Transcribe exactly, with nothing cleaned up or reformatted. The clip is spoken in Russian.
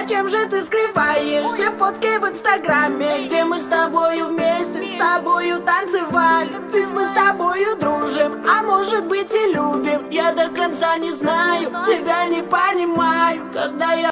Зачем же ты скрываешь все фотки в инстаграме, где мы с тобою вместе, с тобою танцевали? Ведь мы с тобою дружим, а может быть и любим. Я до конца не знаю, тебя не понимаю, когда я